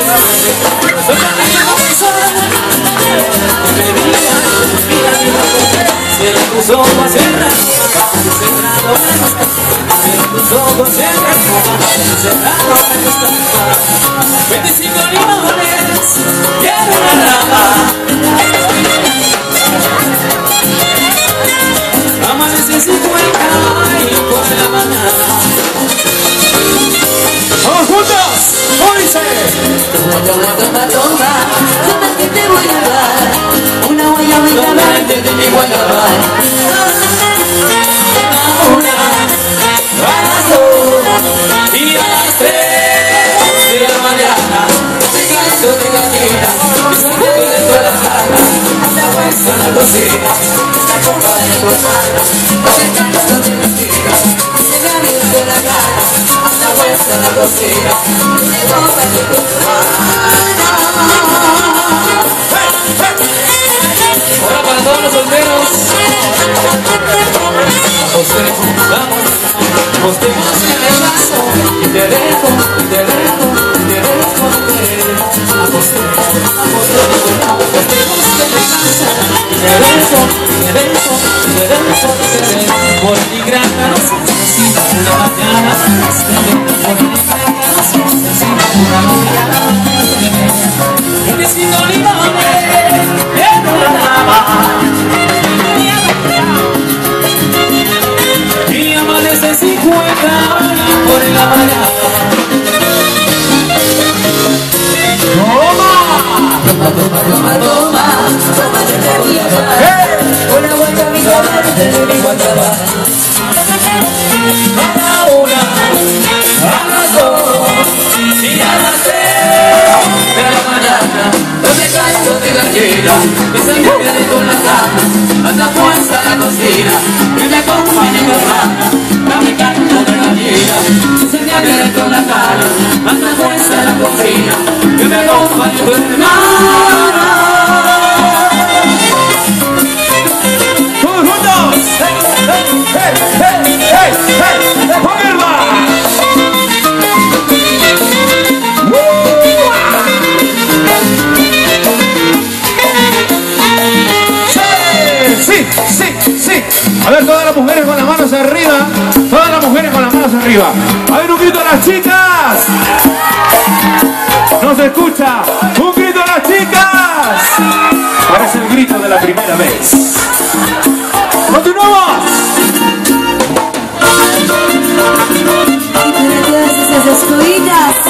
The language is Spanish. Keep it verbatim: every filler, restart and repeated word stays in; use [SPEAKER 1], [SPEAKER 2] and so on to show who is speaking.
[SPEAKER 1] Cierra tus ojos, cierra, cerrado me gusta. Cierra tus ojos, cierra, cerrado me gusta. veinticinco limones, quiero una rama. Amanece cincuenta y por la mañana.
[SPEAKER 2] ¡Vamos juntos! ¿Cómo dice?
[SPEAKER 1] Toma, toma, toma, toma, toma que te voy a dar una guayabita verde de mi guayabal. Una, a las dos y a las tres de la mañana. Te canso de gatita, me saco de toda la cara. Hasta puesta en la cocina, esta copa de tu hermana. Te canso de gatita, se me ha abierto la cara. Hasta puesta en la cocina, esta copa de tu hermana. Ahora para todos los solteros, apostemos, vamos, apostemos en el vaso. Y te dejo, y te dejo, y te dejo, y te dejo. Apostemos, apostemos, apostemos en el vaso. Y te dejo, y te dejo, y te dejo, y te dejo. Por mi gran cancioncita, una mañana más te dejo. Por mi gran cancioncita, una mañana más te dejo. Y vecino limones, quiero la dama. Y amanece cincuenta por la mañana.
[SPEAKER 2] ¡Toma!
[SPEAKER 1] Toma, toma, toma, toma, toma que te voy a dar una guayabita verde de mi guayaba. A la una, a las dos y a las tres de la mañana. No me canso de gallina, me sangre de con la cama. Anda fuerza a la cocina, y me acompaña mi hermana. No me canso de gallina, se me ha abierto la cara. Anda fuerza a la cocina, y me acompaña mi hermana.
[SPEAKER 2] ¡Todos juntos! ¡Hey, hey, hey, hey, hey! ¡Pónganla! Sí, sí, sí. A ver, todas las mujeres con las manos arriba. Todas las mujeres con las manos arriba. A ver, un grito a las chicas. No se escucha. Un grito a las chicas. Parece el grito de la primera vez. ¡Continuamos!
[SPEAKER 1] Y para todas esas escuditas